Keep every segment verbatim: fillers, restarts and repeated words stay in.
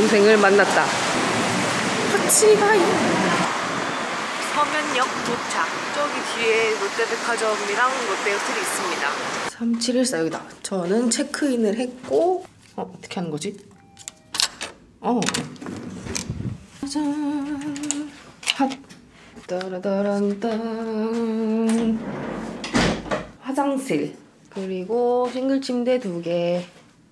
동생을 만났다. 같이가요. 서면역 도착. 저기 뒤에 롯데백화점이랑 롯데호텔이 있습니다. 삼칠일사 여기다. 저는 체크인을 했고 어 어떻게 하는 거지? 어 짜잔 핫 따라다란딴 화장실 그리고 싱글 침대 두 개.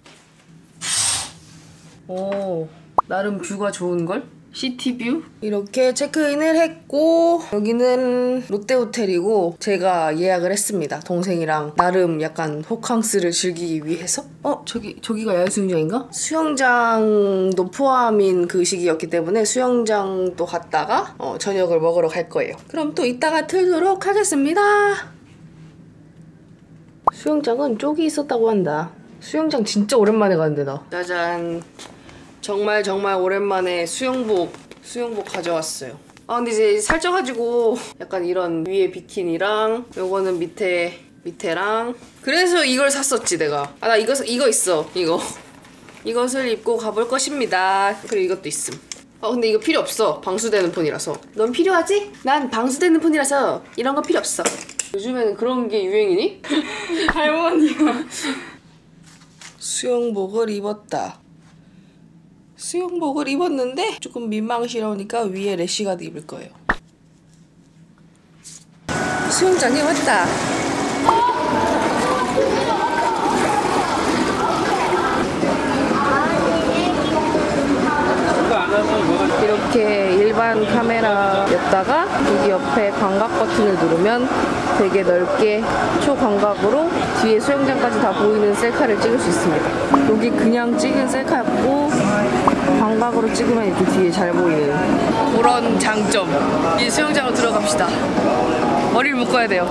오 나름 뷰가 좋은걸? 시티뷰? 이렇게 체크인을 했고 여기는 롯데호텔이고 제가 예약을 했습니다. 동생이랑 나름 약간 호캉스를 즐기기 위해서. 어? 저기, 저기가 야외수영장인가? 수영장도 포함인 그 시기였기 때문에 수영장도 갔다가 어, 저녁을 먹으러 갈 거예요. 그럼 또 이따가 틀도록 하겠습니다. 수영장은 쪽이 있었다고 한다. 수영장 진짜 오랜만에 가는데 나. 짜잔. 정말 정말 오랜만에 수영복 수영복 가져왔어요. 아 근데 이제 살쪄가지고 약간 이런 위에 비키니랑 요거는 밑에 밑에랑 그래서 이걸 샀었지 내가. 아 나 이거 이거 있어 이거 이것을 입고 가볼 것입니다. 그리고 이것도 있음. 아 근데 이거 필요 없어. 방수되는 폰이라서. 넌 필요하지? 난 방수되는 폰이라서 이런 거 필요 없어. 요즘에는 그런 게 유행이니? 할머니가 수영복을 입었다. 수영복을 입었는데 조금 민망스러우니까 위에 래쉬가드 입을 거예요. 수영장에 왔다. 이렇게 일반 카메라였다가 여기 옆에 광각 버튼을 누르면 되게 넓게 초광각으로 뒤에 수영장까지 다 보이는 셀카를 찍을 수 있습니다. 여기 그냥 찍은 셀카였고 광각으로 찍으면 이렇게 뒤에 잘 보이는 그런 장점. 이 수영장으로 들어갑시다. 머리를 묶어야 돼요.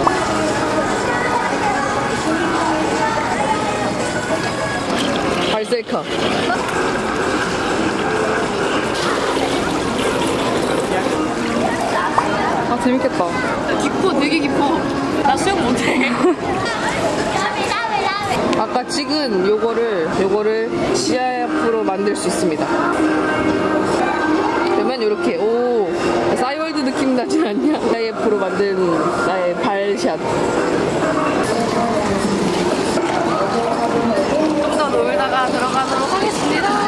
발 셀카. 아 재밌겠다. 깊어, 되게 깊어. 나 수영 못해. 아까 찍은 요거를 요거를 지하 옆으로 만들 수 있습니다. 그러면 이렇게 오 싸이월드 느낌 나진 않냐? 지하 옆으로 만든 나의 발샷. 좀 더 놀다가 들어가도록 하겠습니다.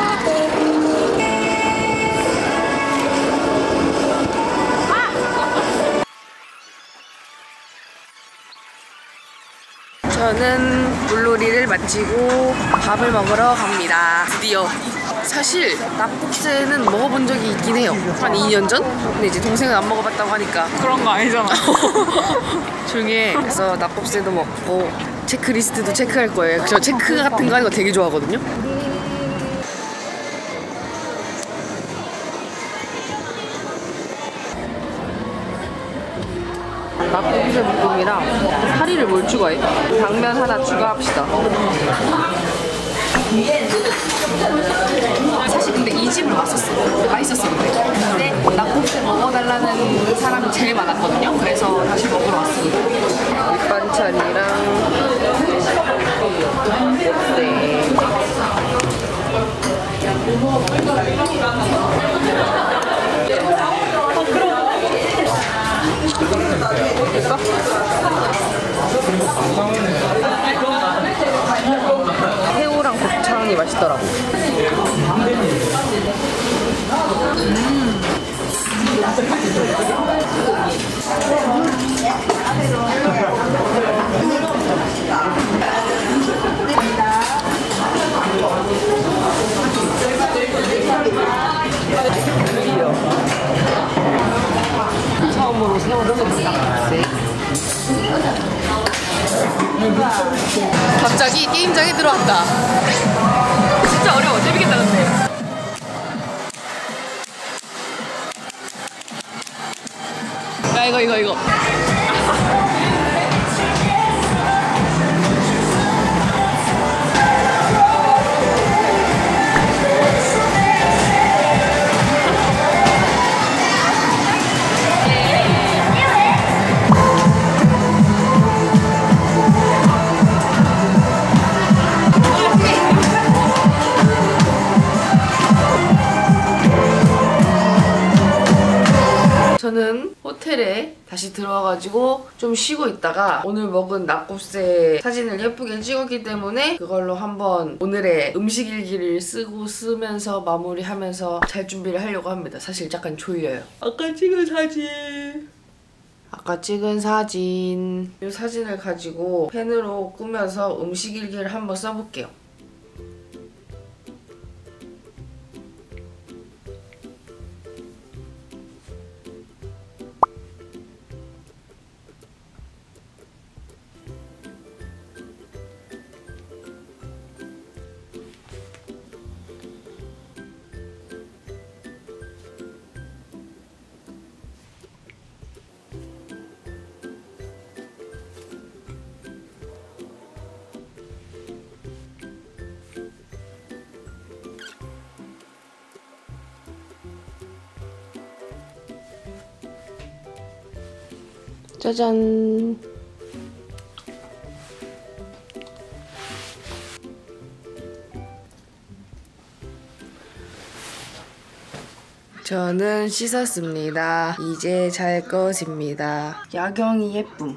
저는 물놀이를 마치고 밥을 먹으러 갑니다. 드디어. 사실 낙곱새는 먹어본 적이 있긴 해요. 한 이 년 전? 근데 이제 동생은 안 먹어봤다고 하니까 그런 거 아니잖아. 조용히 해. 그래서 낙곱새도 먹고 체크리스트도 체크할 거예요. 저 체크 같은 거 하는 거 되게 좋아하거든요. 낙곱새 볶음이랑 사리를 뭘 추가해? 당면 하나 추가합시다. 사실 근데 이 집을 왔었어. 맛있었어 근데. 근데 낙곱새 먹어달라는 사람이 제일 많았거든요. 그래서 다시 먹으러 왔습니다. 밑반찬이랑 네. 됐어? 새우랑 곱창이 맛있더라고. 음. 처음으로 새우를 먹었다. 갑자기 게임장에 들어왔다. 진짜 어려워. 재밌겠다 근데. 야 이거 이거 이거. 다시 들어와가지고 좀 쉬고 있다가 오늘 먹은 낙곱새 사진을 예쁘게 찍었기 때문에 그걸로 한번 오늘의 음식 일기를 쓰고 쓰면서 마무리하면서 잘 준비를 하려고 합니다. 사실 약간 졸려요. 아까 찍은 사진 아까 찍은 사진 이 사진을 가지고 펜으로 꾸며서 음식 일기를 한번 써볼게요. 짜잔. 저는 씻었습니다. 이제 잘 것입니다. 야경이 예쁨.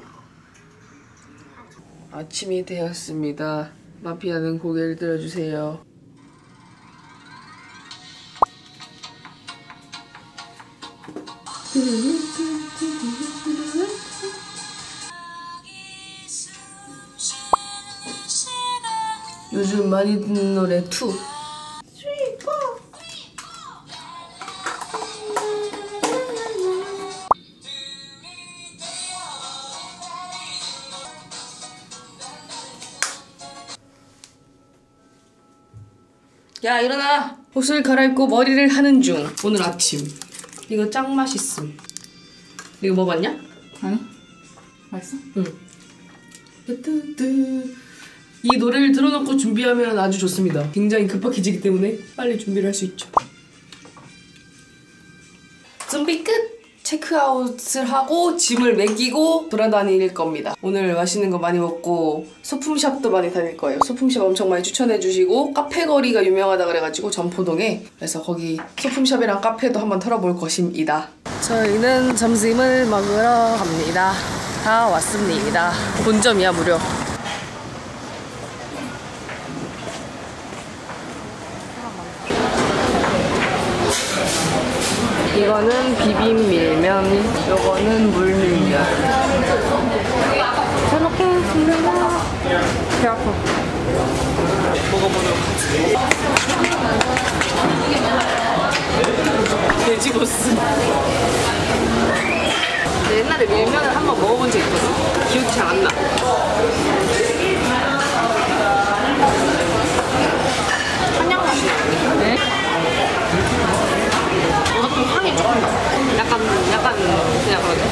아침이 되었습니다. 마피아는 고개를 들어주세요. 요즘 많이 듣는 노래 투. 야 일어나! 옷을 갈아입고 머리를 하는 중. 오늘 아침 이거 짱 맛있음. 이거 먹어봤냐? 아니? 맛있어? 응. 뜨뜨뜨. 이 노래를 틀어놓고 준비하면 아주 좋습니다. 굉장히 급박해지기 때문에 빨리 준비를 할 수 있죠. 준비 끝! 체크아웃을 하고 짐을 맡기고 돌아다닐 겁니다. 오늘 맛있는 거 많이 먹고 소품샵도 많이 다닐 거예요. 소품샵 엄청 많이 추천해주시고 카페 거리가 유명하다 그래가지고 점포동에, 그래서 거기 소품샵이랑 카페도 한번 털어볼 것입니다. 저희는 점심을 먹으러 갑니다. 다 왔습니다. 본점이야 무려. 이거는 비빔밀면, 요거는 물밀면. 잘 먹겠습니다. 배 아파. 먹어보도록 하겠습니다. 돼지고스. 근데 옛날에 밀면을 한번 먹어본 적 있거든? 기억이 잘 안 나. 한약 맛이 나는데? 네? 좀 향이 조금 나. 약간, 약간, 그냥 그러죠.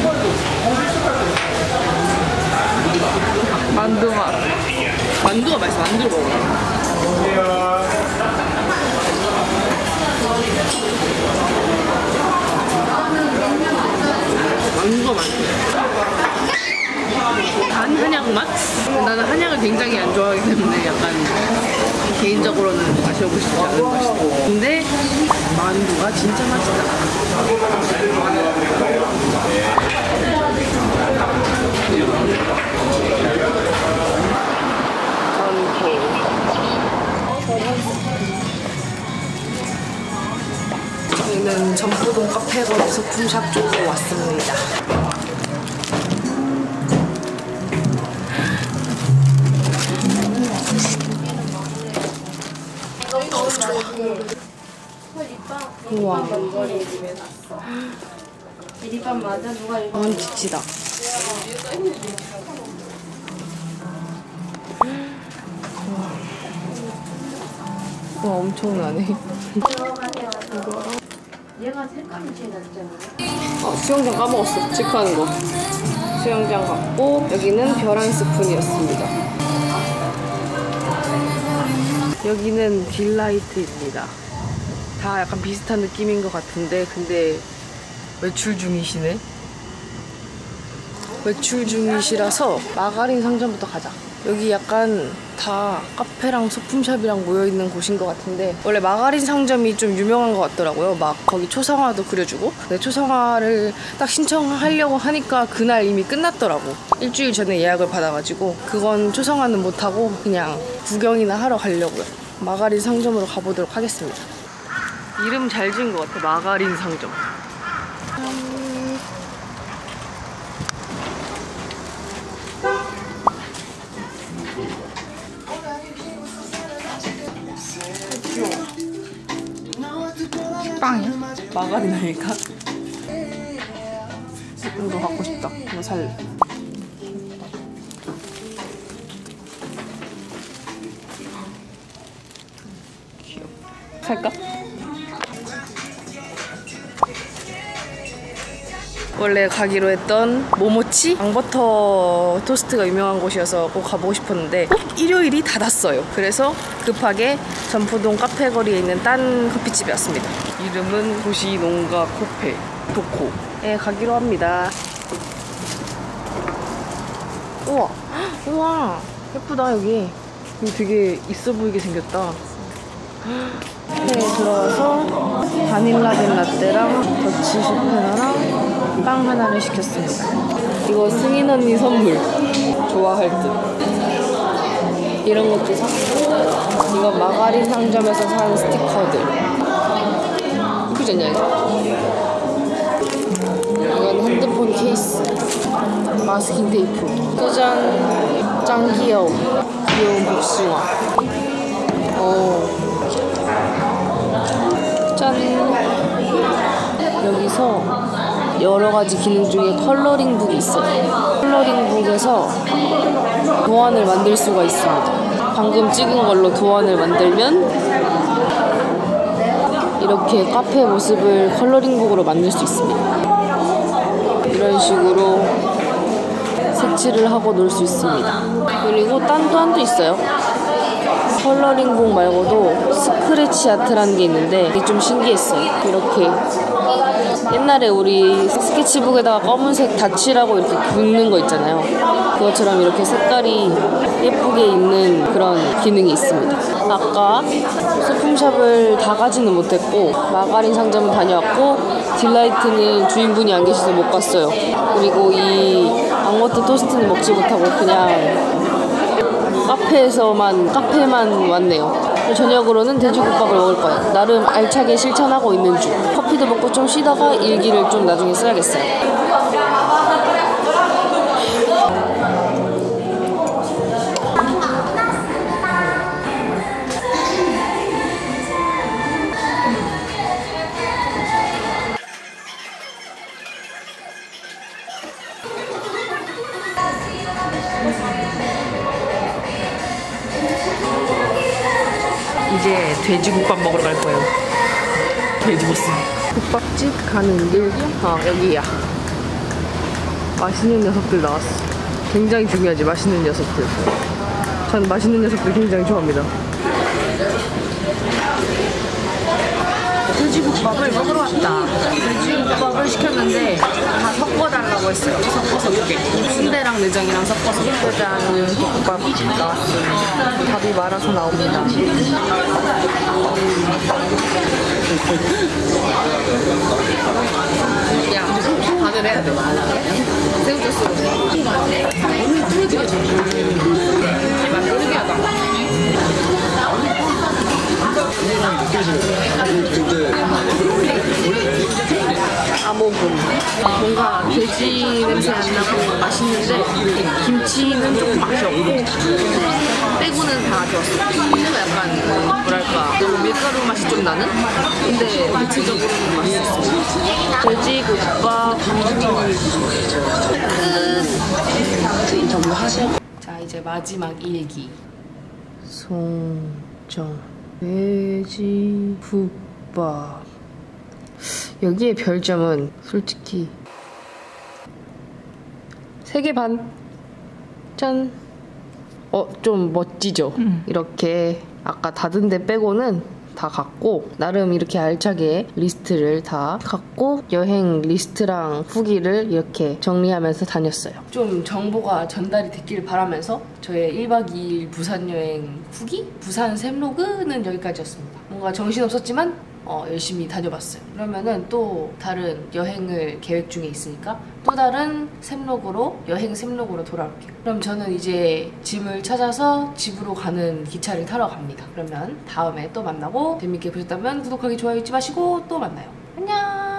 만두 맛. 만두가 맛있어. 만두를 먹어. 만두가 맛있어. 단 한약 맛? 나는 한약을 굉장히 안 좋아하기 때문에 약간 개인적으로는 마셔보고 싶지 않은 맛이다. 근데 만두가 진짜 맛있다. 전포. 저희는 전포동 카페거리 소품샵 쪽으로 왔습니다. 우와. 미리밥 맞아? 누가 이거? 아, 지치다. 와, 엄청나네. 얘가 색감이 제일 낫잖아. 어, 수영장 까먹었어. 체크하는 거. 수영장 갔고, 여기는 별한 스푼이었습니다. 여기는 빌라이트입니다. 다 약간 비슷한 느낌인 것 같은데, 근데 외출 중이시네. 외출 중이시라서 마가린 상점부터 가자. 여기 약간 다 카페랑 소품샵이랑 모여있는 곳인 것 같은데 원래 마가린 상점이 좀 유명한 것 같더라고요. 막 거기 초상화도 그려주고. 근데 초상화를 딱 신청하려고 하니까 그날 이미 끝났더라고. 일주일 전에 예약을 받아가지고 그건 초상화는 못하고 그냥 구경이나 하러 가려고요. 마가린 상점으로 가보도록 하겠습니다. 이름 잘 지은 것 같아. 마가린 상점. 빵이야? 마가린 아닐까? 이거 갖고 싶다. 이거 살래. 귀여워. 살까? 원래 가기로 했던 모모치 앙버터 토스트가 유명한 곳이어서 꼭 가보고 싶었는데 꼭 일요일이 닫았어요. 그래서 급하게 전포동 카페 거리에 있는 딴 커피집에 왔습니다. 이름은 도시농가 코페 도코에 가기로 합니다. 우와, 우와, 예쁘다. 여기 여기 되게 있어 보이게 생겼다. 카페에 들어와서 바닐라겐 라떼랑 더치 쇼페나랑 빵 하나를 시켰습니다. 이거 승인 언니 선물. 좋아할 듯. 이런 것도 샀고, 이건 마가린 상점에서 산 스티커들. 예쁘지 않냐 이거? 이건 핸드폰 케이스, 마스킹 테이프. 짜잔, 짱 귀여워. 귀여운 복숭아. 오. 짠! 여기서 여러 가지 기능 중에 컬러링북이 있어요. 컬러링북에서 도안을 만들 수가 있습니다. 방금 찍은 걸로 도안을 만들면 이렇게 카페 모습을 컬러링북으로 만들 수 있습니다. 이런 식으로 색칠을 하고 놀 수 있습니다. 그리고 딴 도안도 있어요. 컬러링북 말고도 스크래치 아트라는 게 있는데 이게 좀 신기했어요. 이렇게 옛날에 우리 스케치북에다가 검은색 닫히라고 이렇게 긋는 거 있잖아요. 그것처럼 이렇게 색깔이 예쁘게 있는 그런 기능이 있습니다. 아까 소품샵을 다 가지는 못했고 마가린 상점은 다녀왔고 딜라이트는 주인분이 안 계셔서 못 갔어요. 그리고 이 앙버터 토스트는 먹지 못하고 그냥 카페에서만 카페만 왔네요. 저녁으로는 돼지국밥을 먹을 거예요. 나름 알차게 실천하고 있는 중. 커피도 먹고 좀 쉬다가 일기를 좀 나중에 써야겠어요. 이제 돼지국밥 먹으러 갈 거예요. 돼지국밥. 국밥집 가는 길. 어, 여기야. 맛있는 녀석들 나왔어. 굉장히 중요하지, 맛있는 녀석들. 전 맛있는 녀석들 굉장히 좋아합니다. 돼지국밥을 먹으러 왔다. 돼지국밥을 시켰는데 다 섞어달라고 했어요. 섞어서 이렇게 순대랑 내장이랑 섞어서 짜잔, 국밥 나왔어요. 밥이 말아서 나옵니다. 야, 다들 해야 돼. 새우젓으로. 오늘 푸르지가 맛 푸르지하다. 아모금. 뭔가 돼지 냄새 안 나고 맛있는데 김치는 조금 맛이 없고 빼고는 다 좋았어. 김치가 약간 뭐랄까 너무 밀가루 맛이 좀 나는? 근데 대체적으로는 맛있었어. 돼지국밥 끝. 자, 이제 마지막 일기. 송정 돼지국밥. 여기에 별점은 솔직히 세 개 반. 짠. 어, 좀 멋지죠? 음. 이렇게 아까 닫은 데 빼고는 다 갖고 나름 이렇게 알차게 리스트를 다 갖고 여행 리스트랑 후기를 이렇게 정리하면서 다녔어요. 좀 정보가 전달이 됐길 바라면서 저의 일 박 이 일 부산 여행 후기? 부산 샘로그는 여기까지였습니다. 뭔가 정신없었지만 어, 열심히 다녀봤어요. 그러면은 또 다른 여행을 계획 중에 있으니까 또 다른 샘록으로 여행 샘록으로 돌아올게요. 그럼 저는 이제 짐을 찾아서 집으로 가는 기차를 타러 갑니다. 그러면 다음에 또 만나고 재밌게 보셨다면 구독하기 좋아요 잊지 마시고 또 만나요. 안녕.